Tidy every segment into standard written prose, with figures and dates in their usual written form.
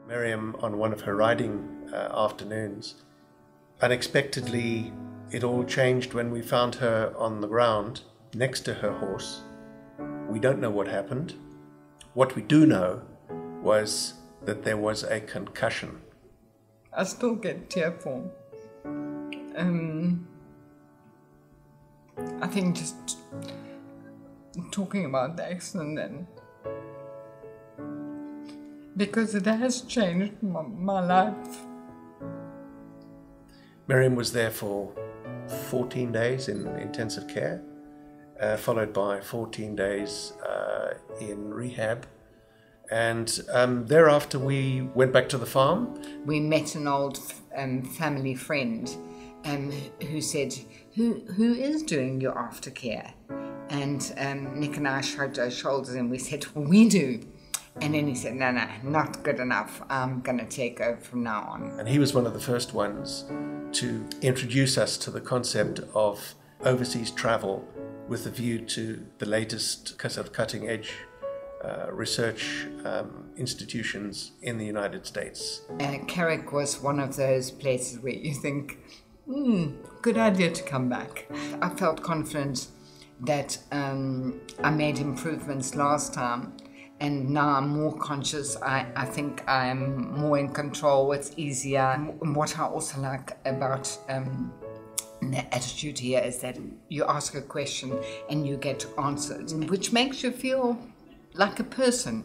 Miriam, on one of her riding afternoons, unexpectedly it all changed when we found her on the ground next to her horse. We don't know what happened. What we do know was that there was a concussion. I still get tearful. I think just talking about the accident then, because it has changed my life. Miriam was there for 14 days in intensive care, followed by 14 days in rehab. And thereafter we went back to the farm. We met an old family friend who said, who is doing your aftercare? And Nick and I shrugged our shoulders and we said, well, we do. And then he said, no, not good enough. I'm going to take over from now on. And he was one of the first ones to introduce us to the concept of overseas travel with a view to the latest sort of cutting edge research institutions in the United States. Carrick was one of those places where you think, good idea to come back. I felt confident that I made improvements last time, and now I'm more conscious. I think I'm more in control. It's easier. And what I also like about the attitude here is that you ask a question and you get answered, which makes you feel like a person.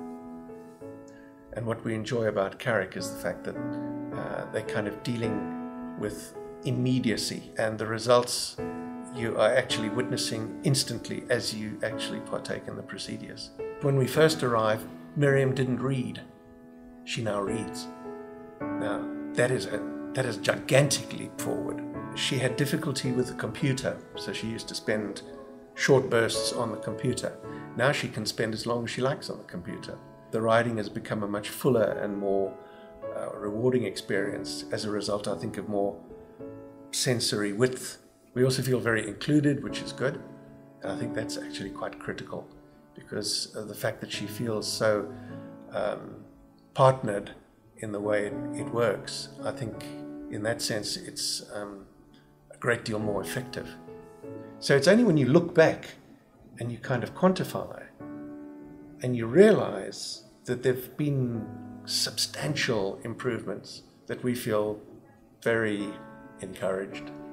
And what we enjoy about Carrick is the fact that they're kind of dealing with immediacy, and the results you are actually witnessing instantly as you actually partake in the procedures. When we first arrived, Miriam didn't read. She now reads. Now, that is a gigantic leap forward. She had difficulty with the computer, so she used to spend short bursts on the computer. Now she can spend as long as she likes on the computer. The riding has become a much fuller and more rewarding experience as a result, I think, of more sensory width. We also feel very included, which is good. And I think that's actually quite critical because of the fact that she feels so partnered in the way it works. I think in that sense it's a great deal more effective. So it's only when you look back and you kind of quantify and you realize that there have been substantial improvements that we feel very encouraged.